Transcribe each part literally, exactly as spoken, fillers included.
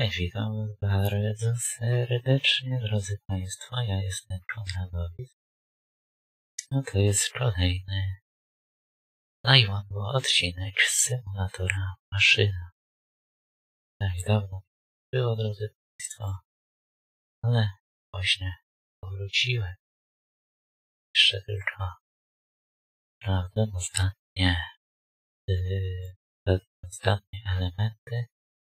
Witam bardzo serdecznie, drodzy Państwo, ja jestem Konradowicz. No to jest kolejny live odcinek z symulatora maszyna. Tak dawno było, drodzy Państwo, ale właśnie powróciłem. Jeszcze tylko, prawda, ostatnie, yy, ostatnie elementy.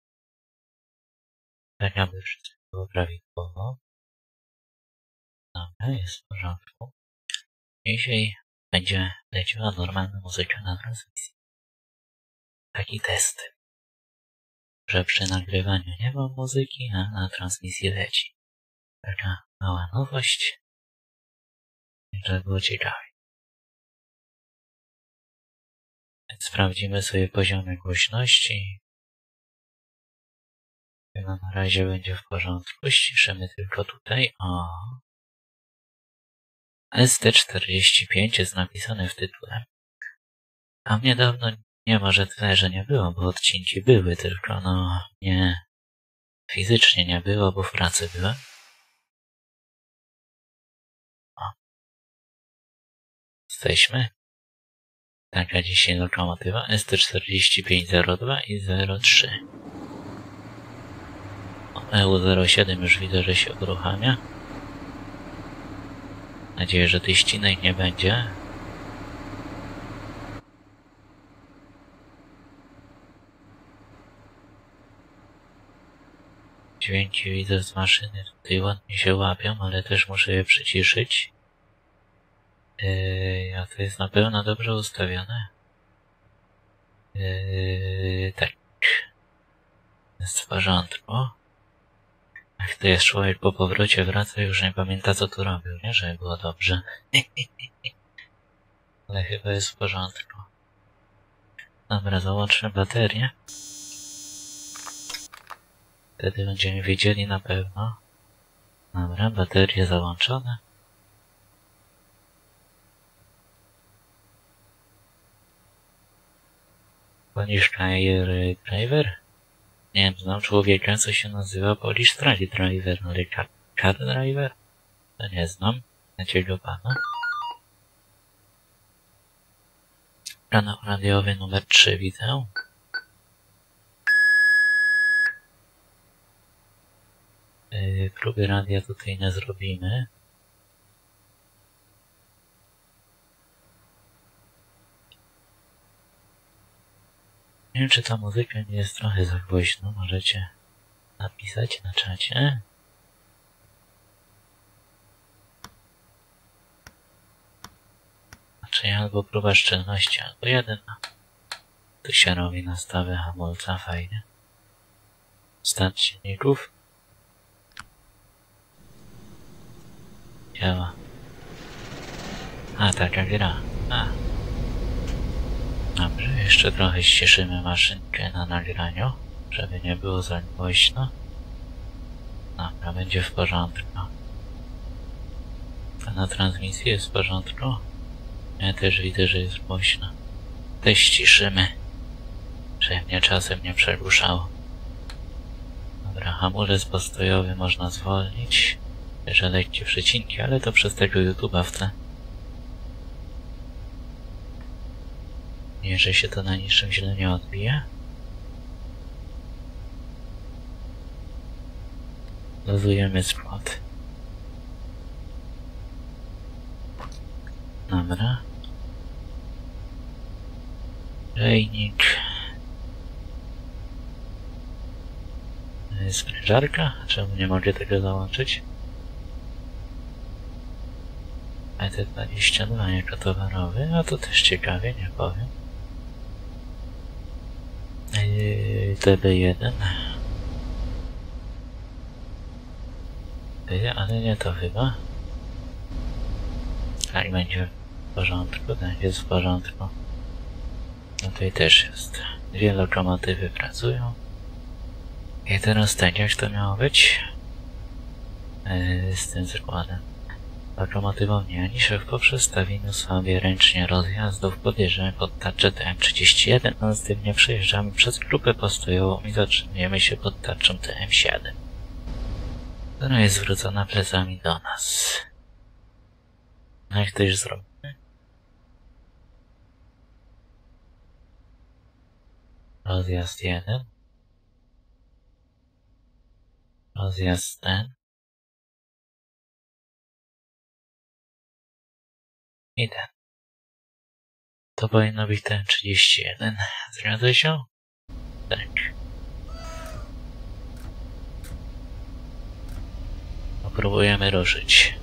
Tak, aby wszystko było prawidłowo. Dobra, jest w porządku. Dzisiaj będzie leciała normalna muzyka na transmisji. Taki test, że przy nagrywaniu nie ma muzyki, a na transmisji leci. Taka mała nowość, żeby było ciekawie. Więc sprawdzimy sobie poziomy głośności. Chyba na razie będzie w porządku. Ściszymy tylko tutaj. O. S T czterdzieści pięć jest napisane w tytule. A mnie dawno nie może tyle, że nie było, bo odcinki były, tylko no nie fizycznie nie było, bo w pracy byłem. O. Jesteśmy. Taka dzisiaj lokomotywa S T czterdzieści pięć zero dwa i zero trzy. E U zero siedem już widzę, że się uruchamia. Mam nadzieję, że tych ścinek nie będzie. Dźwięki widzę z maszyny tutaj ładnie się łapią, ale też muszę je przyciszyć. Yy, a to jest na pewno dobrze ustawione. Yy, tak. Jest w porządku. Jak to jest, człowiek po powrocie wraca i już nie pamięta, co tu robił, nie? Żeby było dobrze. Ale chyba jest w porządku. Dobra, załączmy baterię. Wtedy będziemy wiedzieli na pewno. Dobra, baterie załączone. Polish Car Driver? Nie wiem, znam człowieka, co się nazywa Polish Truck Driver, ale car, car Driver? To nie znam. Znacie pana. Kanał radiowy numer trzy widzę. Yy, próby radia tutaj nie zrobimy. Nie wiem, czy ta muzyka nie jest trochę za głośno. Możecie napisać na czacie. Znaczy albo próba szczelności, albo jeden. Tu się robi nastawy hamulca, fajnie. Start silników. Działa. A, taka gra. A. Dobrze, jeszcze trochę ściszymy maszynkę na nagraniu, żeby nie było za głośno. Dobra, będzie w porządku. A na transmisji jest w porządku? Ja też widzę, że jest głośno. Też ściszymy, żeby mnie czasem nie przegłuszało. Dobra, hamulec postojowy można zwolnić. Jeszcze lekkie przecinki, ale to przez tego YouTube'a w tle. Nie, że się to na niczym źle nie odbije. Dozujemy skład. Dobra. Grzejnik. Sprężarka? Czemu nie mogę tego załączyć? E T dwadzieścia dwa jako towarowy, a to też ciekawie, nie powiem. T B jeden. Ale nie to chyba. Tak, będzie w porządku, tak jest w porządku. No tutaj też jest. Dwie lokomotywy pracują. I teraz tak, jak to miało być? Yy, z tym zakładem. lokomotywą nie, ani szef po przestawieniu sobie ręcznie rozjazdów podjeżdżamy pod tarczę T M trzydzieści jeden, następnie przejeżdżamy przez grupę postojową i zatrzymujemy się pod tarczą T M siedem, która jest zwrócona plecami do nas. No jak to już zrobimy? Rozjazd jeden. Rozjazd ten. I ten. To powinno być ten trzydzieści jeden. Zgadza się? Tak. Próbujemy ruszyć.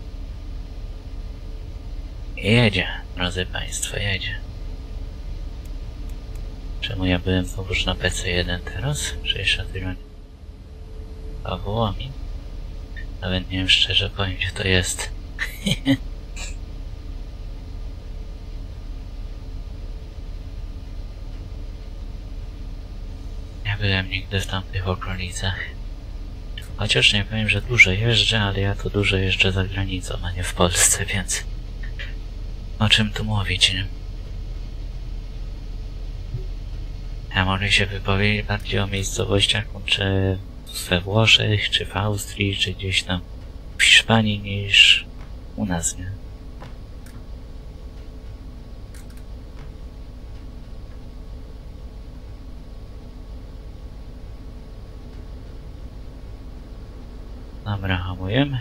Jedzie, drodzy Państwo, jedzie. Czemu ja byłem znowuż na P C jeden teraz? Czy jeszcze tego nie? A było mi? Nawet nie wiem, szczerze powiem, gdzie to jest. Nie byłem nigdy w tamtych okolicach. Chociaż nie powiem, że dużo jeżdżę, ale ja to dużo jeżdżę za granicą, a nie w Polsce, więc... O czym tu mówić, nie? Ja mogę się wypowiedzieć bardziej o miejscowościach, czy we Włoszech, czy w Austrii, czy gdzieś tam w Hiszpanii, niż u nas, nie? Dobra, hamujemy.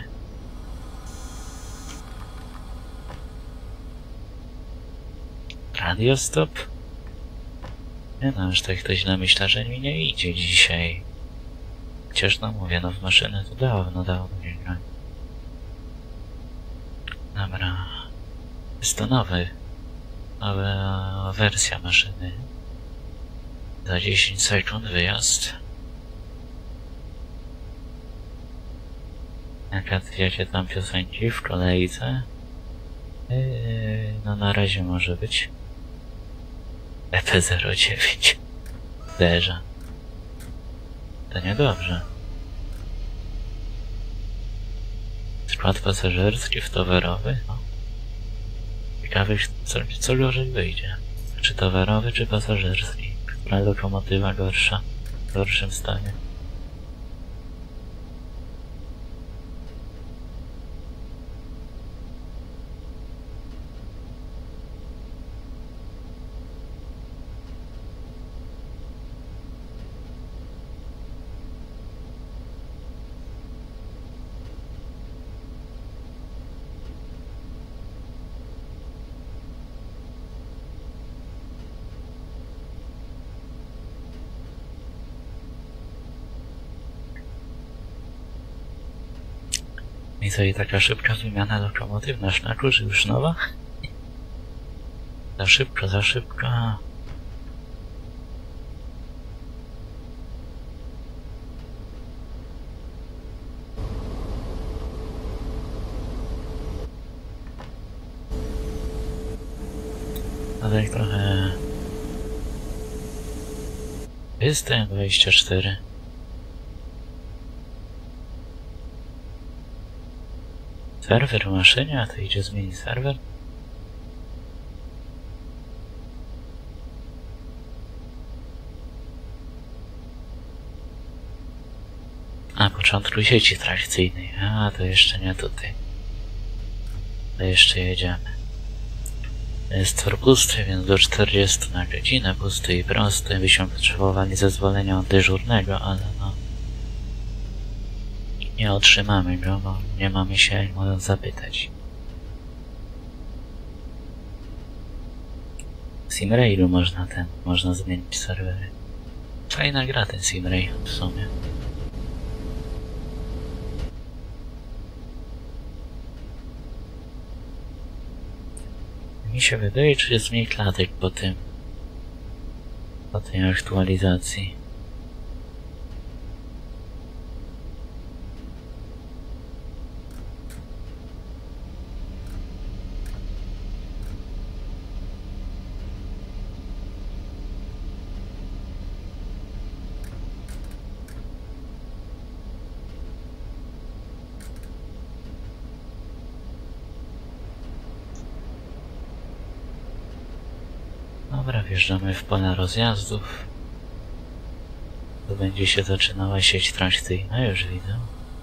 Radio stop. Nie no, aż tak to źle myślę, że mi nie idzie dzisiaj. Chociaż no mówię, no w maszynę to dawno, dawno nie grałem. Dobra. Jest to nowy. Nowa wersja maszyny. Za dziesięć sekund wyjazd. Jaka wiecie tam piosenki w kolejce? Yy, no na razie może być E P zero dziewięć Derza. To niedobrze. Skład pasażerski w towarowy? No. Ciekawe, co, co gorzej wyjdzie. Czy towarowy, czy pasażerski? Która lokomotywa gorsza? W gorszym stanie? I co, i taka szybka wymiana lokomotyw na szlaku, że już nowa? Za szybko, za szybko. A tak trochę... Jestem dwadzieścia cztery. Serwer w maszynie, a to idzie zmienić serwer? Na początku sieci trakcyjnej, a to jeszcze nie tutaj. To jeszcze jedziemy. Jest tor pusty, więc do czterdziestu na godzinę, pusty i prosty. Byśmy potrzebowali zezwolenia od dyżurnego, ale no... nie otrzymamy go, bo nie mamy się jak mogą zapytać. W Simrailu można ten, można zmienić serwery. Fajna gra ten Simrail w sumie. Mi się wydaje, że jest mniej klatek po tym, po tej aktualizacji. Dobra, wjeżdżamy w pole rozjazdów. Tu będzie się zaczynała sieć trakcyjna, już widzę.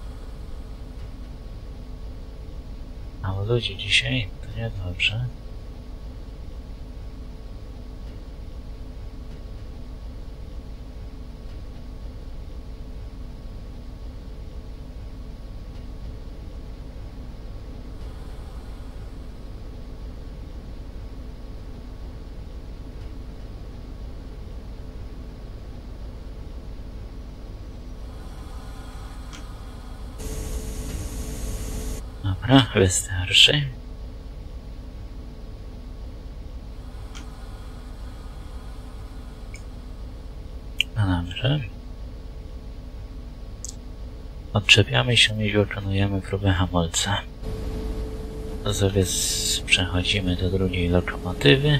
Mało ludzi dzisiaj, to niedobrze. Dobra, wystarczy. No dobrze. Odczepiamy się i wykonujemy próbę hamulca. To sobie przechodzimy do drugiej lokomotywy.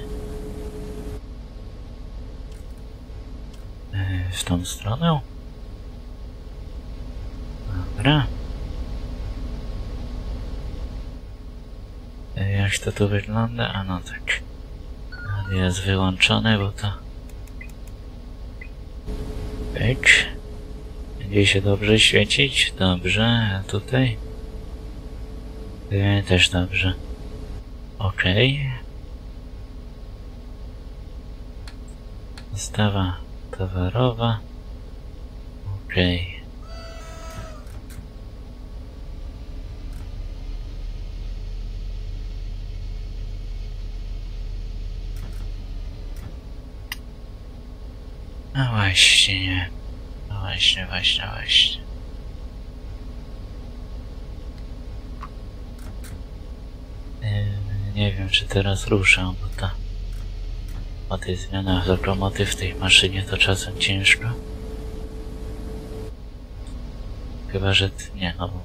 W tą stronę. Dobra. Jak to tu wygląda? A no tak. Jest wyłączone, bo to... Pyk. Będzie się dobrze świecić? Dobrze. A tutaj? Też dobrze. Okej. Dostawa towarowa. Okej. No właśnie, no właśnie, właśnie, właśnie. Yy, nie wiem, czy teraz ruszę, bo to po tych zmianach lokomotyw w tej maszynie to czasem ciężko. Chyba, że ty, nie, no.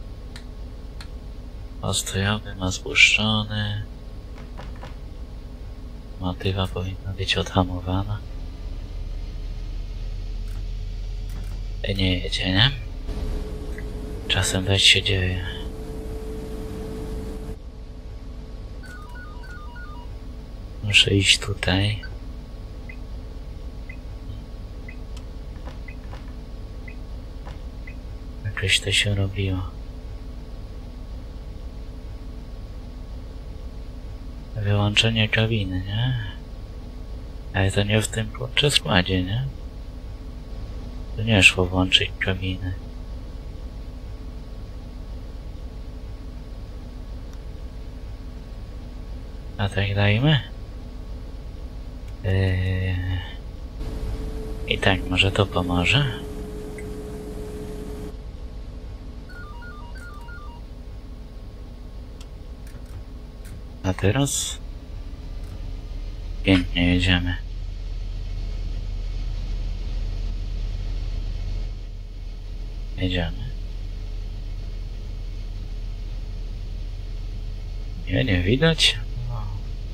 Ostojowy ma spuszczony. Motywa powinna być odhamowana. Nie jedzie, nie? Czasem weź się dzieje. Muszę iść tutaj. Jakoś to się robiło. Wyłączenie kabiny, nie? Ale to nie w tym kurczę składzie, nie? To nie szło włączyć kabiny. A tak dajmy? Yy... I tak, może to pomoże? A teraz? Pięknie jedziemy. Jedziemy. Nie, nie widać. No.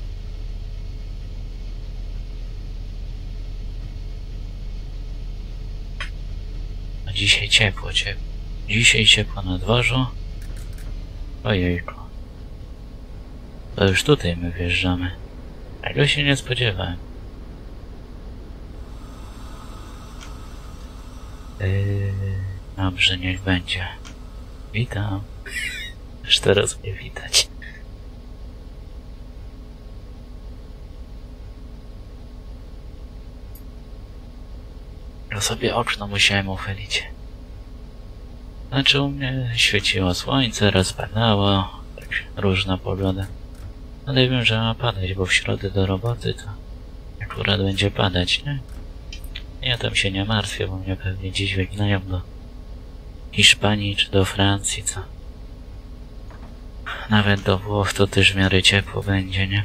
A dzisiaj ciepło, ciepło. Dzisiaj ciepło na dworzu. Ojejku. To już tutaj my wjeżdżamy. Tego się nie spodziewałem. Yy... Dobrze, niech będzie. Witam. Już teraz mnie widać. Ja sobie okno musiałem uchylić. Znaczy u mnie świeciło słońce, raz padało, tak różna pogoda. Ale wiem, że ma padać, bo w środę do roboty to akurat będzie padać, nie? Ja tam się nie martwię, bo mnie pewnie dziś wygnają do Hiszpanii czy do Francji, co? Nawet do Włoch to też w miarę ciepło będzie, nie?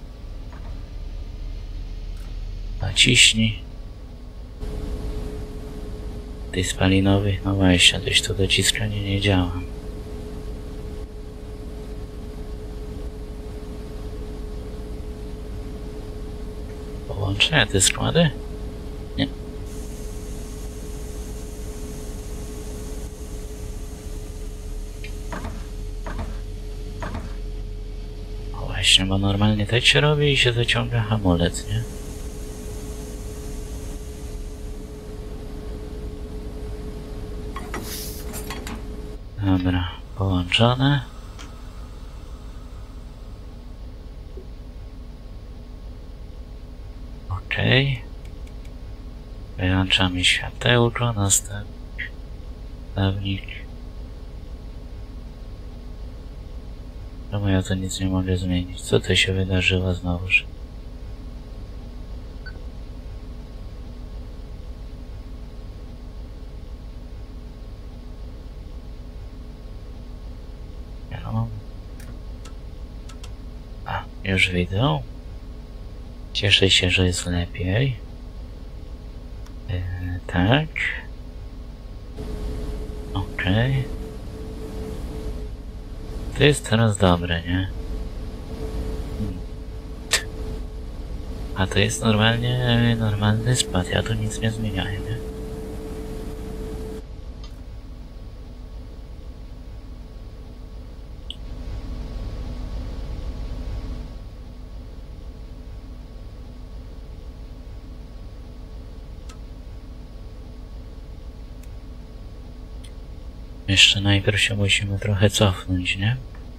Naciśnij. Tej spalinowej, no właśnie, gdzieś to dociskanie nie działa. Połączę te składy? Nie. O właśnie, bo normalnie tak się robi i się zaciąga hamulec, nie? Dobra, połączone. Okej. Okay. Wyłączamy światełko, następnik. Następnik. Czemu ja to nic nie mogę zmienić? Co to się wydarzyło znowuż? No. A, już widzę. Cieszę się, że jest lepiej. Yy, tak. Okej. Okay. To jest teraz dobre, nie? Hmm. A to jest normalnie, normalny spad. Ja tu nic nie zmieniałem, nie? Jeszcze najpierw się musimy trochę cofnąć, nie?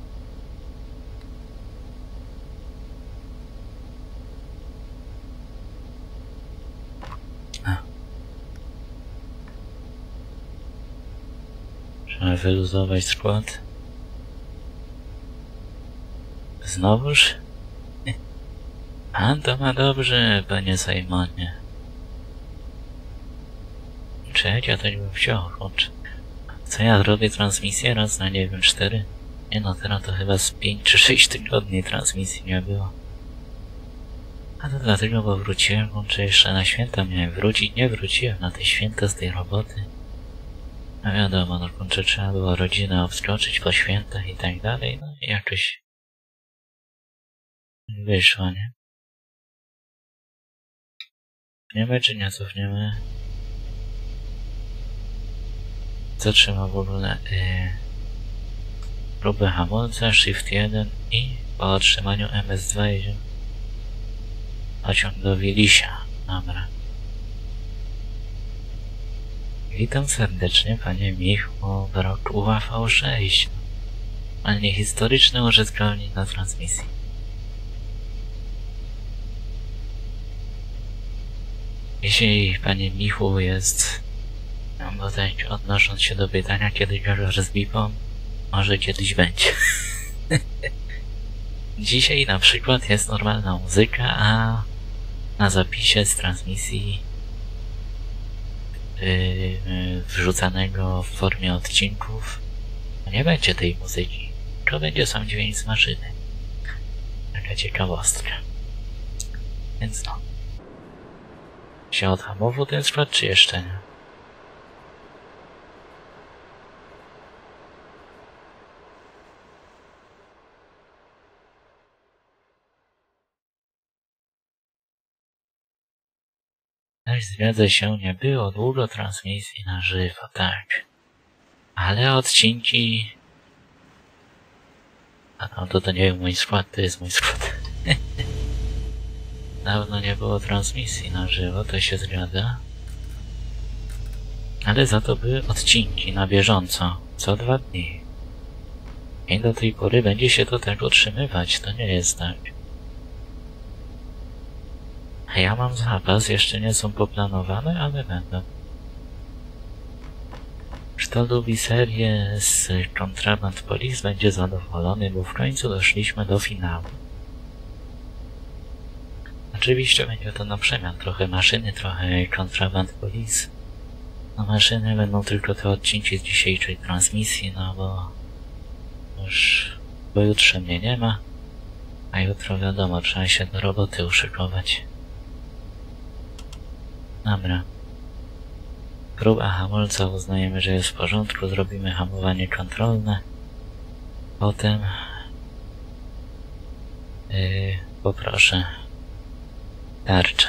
A. Trzeba wyluzować skład. Znowuż? A to ma dobrze, panie Simonie. Cześć, ja też bym chciał, kurczę. Co ja robię transmisję raz na nie wiem, cztery? Nie no, teraz to chyba z pięć czy sześć tygodni transmisji nie było. A to dlatego, bo wróciłem, kurczę, jeszcze na święta miałem wrócić, nie wróciłem na te święta z tej roboty. No wiadomo, no kurczę, trzeba było rodzinę obskoczyć po świętach i tak dalej, no i jakoś wyszło, nie? Cofniemy czy nie cofniemy? Co trzeba w ogóle? Yy, próbę hamulca, shift jeden i po otrzymaniu M S dwa jedziemy pociąg do Wilisia. Dobra. Witam serdecznie, panie Michu, w roku U A V sześć. Panie historyczny użytkownik na transmisji. Jeśli panie Michu jest... No bo tak, odnosząc się do pytania, kiedy grasz z Bipą, może kiedyś będzie. Dzisiaj na przykład jest normalna muzyka, a na zapisie z transmisji yy, wrzucanego w formie odcinków nie będzie tej muzyki. To będzie sam dźwięk z maszyny. Taka ciekawostka. Więc no. Się odhamował ten skład, czy jeszcze nie? Tak, zgadza się, nie było długo transmisji na żywo, tak. Ale odcinki... A no to, to nie jest mój skład, to jest mój skład. Dawno nie było transmisji na żywo, to się zgadza. Ale za to były odcinki na bieżąco, co dwa dni. I do tej pory będzie się to tak utrzymywać, to nie jest tak. A ja mam zapas, jeszcze nie są poplanowane, ale będą. Kto lubi serię z Contraband Police, będzie zadowolony, bo w końcu doszliśmy do finału. Oczywiście będzie to na przemian, trochę maszyny, trochę Contraband Police. No maszyny będą tylko te odcinki z dzisiejszej transmisji, no bo już pojutrze mnie nie ma, a jutro wiadomo, trzeba się do roboty uszykować. Dobra. Próba hamulca uznajemy, że jest w porządku, zrobimy hamowanie kontrolne. Potem yy, poproszę tarczę.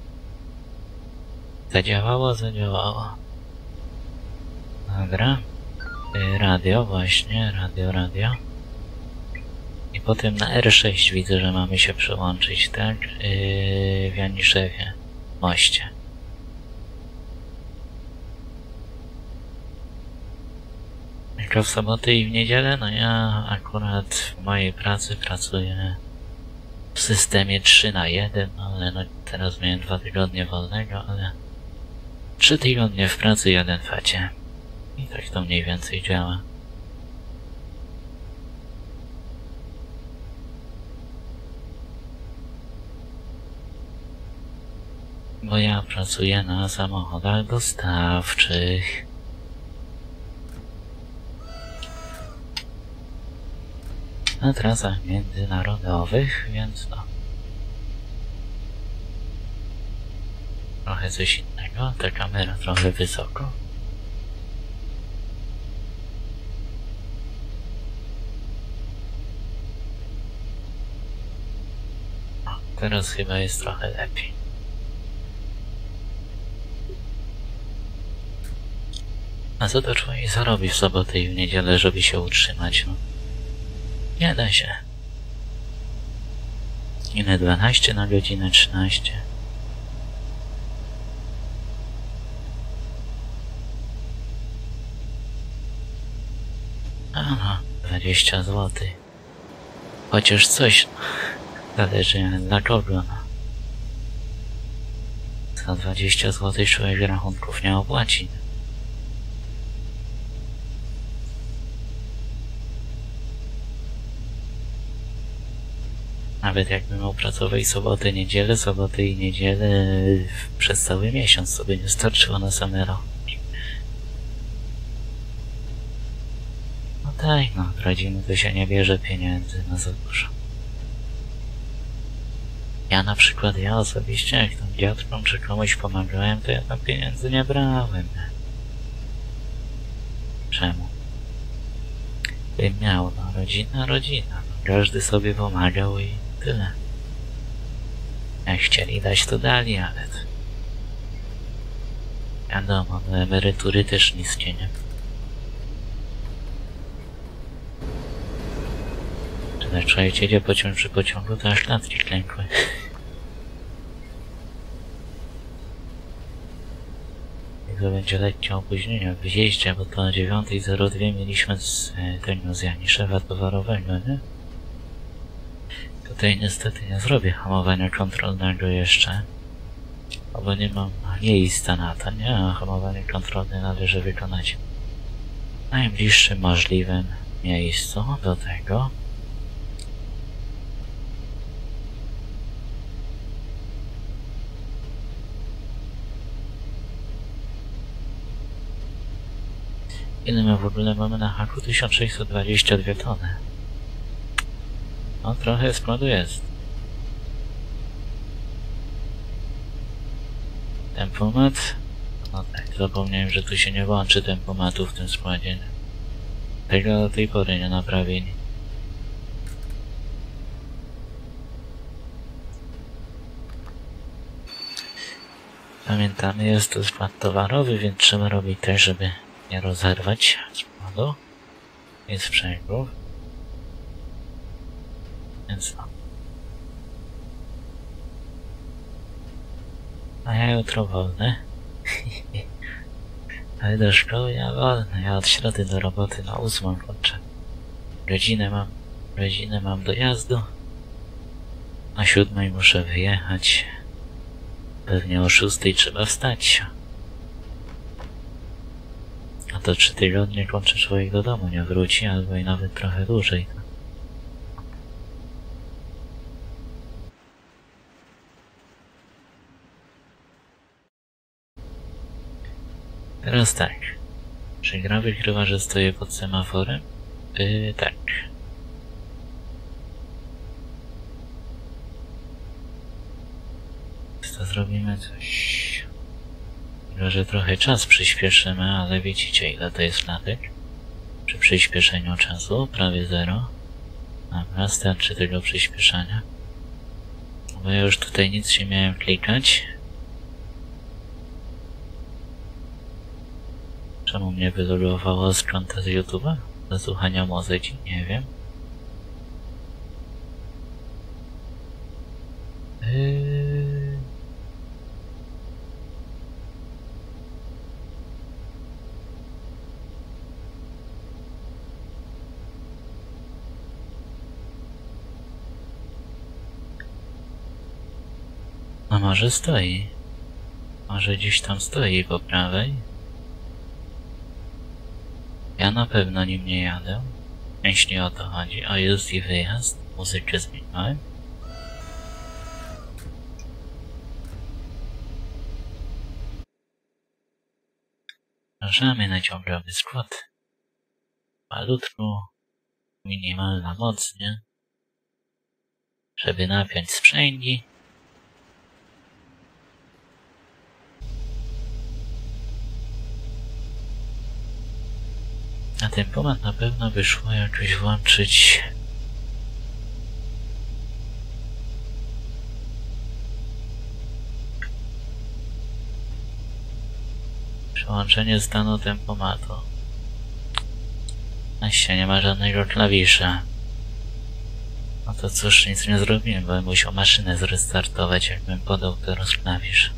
Zadziałało, zadziałało. Dobra. Yy, radio właśnie, radio, radio. I potem na R sześć widzę, że mamy się przyłączyć, tak? Yy, w Janiszewie, moście. tylko w soboty i w niedzielę. No ja akurat w mojej pracy pracuję w systemie trzy na jeden, ale no teraz miałem dwa tygodnie wolnego, ale trzy tygodnie w pracy, jeden w chacie. I tak to mniej więcej działa. Bo ja pracuję na samochodach dostawczych. Na trasach międzynarodowych, więc no. Trochę coś innego, ta kamera trochę wysoko. O, teraz chyba jest trochę lepiej. A co to człowiek zarobi w sobotę i w niedzielę, żeby się utrzymać, no? Nie da się. Inne dwanaście na godzinę, trzynaście. Aha, dwadzieścia złotych. Chociaż coś, no. Zależy dla kogo, no. Za dwadzieścia złotych człowiek rachunków nie opłaci. Nawet jakbym miał pracować soboty, niedzielę, soboty i niedzielę przez cały miesiąc sobie nie starczyło na same rachunki. No tak, no, od rodziny to się nie bierze pieniędzy na za dużo. Ja na przykład, ja osobiście, jak tam dziadkom czy komuś pomagałem, to ja tam pieniędzy nie brałem. Czemu? Bym miał, no, rodzina, rodzina. No, każdy sobie pomagał i tyle. Jak chcieli dać, to dali, ale to... Wiadomo, do emerytury też nic cię nie... Czy jak człowiek jedzie pociąg przy pociągu, to aż klatki klękły. To będzie lekkie opóźnienie w wyjeździe, bo to o dziewiątej zero dwie mieliśmy z tego z Janiszewa towarowego, nie? Tutaj niestety nie zrobię hamowania kontrolnego jeszcze, bo nie mam miejsca na to, nie? A hamowanie kontrolne należy wykonać w najbliższym możliwym miejscu do tego. Ile my w ogóle mamy na haku? tysiąc sześćset dwadzieścia dwie tony. No trochę składu jest. Tempomat? No tak, zapomniałem, że tu się nie łączy tempomatu w tym składzie. Tego do tej pory nie naprawili. Pamiętamy, jest to skład towarowy, więc trzeba robić tak, żeby nie rozerwać składu i sprzęgów. Więc no. A ja jutro wolny. Ale do szkoły ja wolny. Ja od środy do roboty na ósmą kończę. Godzinę mam, godzinę mam dojazdu. Na siódmej muszę wyjechać. Pewnie o szóstej trzeba wstać. A to trzy tygodnie kończy człowiek do domu nie wróci, albo i nawet trochę dłużej. Teraz tak. Czy gra wykrywa, że stoję pod semaforem? Yy, tak. To zrobimy coś... Tylko, że trochę czas przyspieszymy, ale widzicie, ile to jest klatek? Przy przyspieszeniu czasu prawie zero. Dobra, starczy tego przyspieszania. Bo ja już tutaj nic nie miałem klikać. Czemu mnie wylogowało z konta z YouTube'a? Do słuchania muzyki? Nie wiem. Yy... A może stoi? Może gdzieś tam stoi po prawej? Ja na pewno nim nie jadę, jeśli o to chodzi. O, jest i wyjazd. Muzykę zmieniłem. Ruszamy na ciągowy skład. Malutku, minimalna moc, nie? Żeby napiąć sprzęgi. Na ten pomad na pewno wyszło jakoś włączyć przełączenie stanu tempomatu. Właśnie nie ma żadnego klawisza. No to cóż, nic nie zrobiłem, bo bym musiał maszynę zrestartować, jakbym podał teraz klawisz.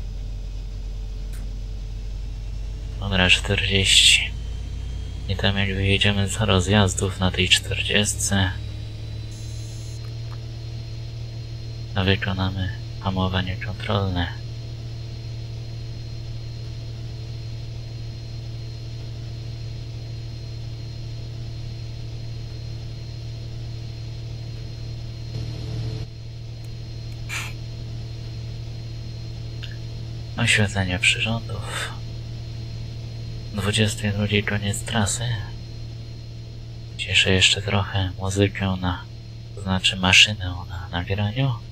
Dobra, czterdzieści. I tam jak wyjedziemy za rozjazdów na tej czterdziestce, to wykonamy hamowanie kontrolne. Oświetlenie przyrządów. dwudziesty drugi koniec trasy. Cieszę jeszcze trochę muzykę na, to znaczy maszynę na nagraniu.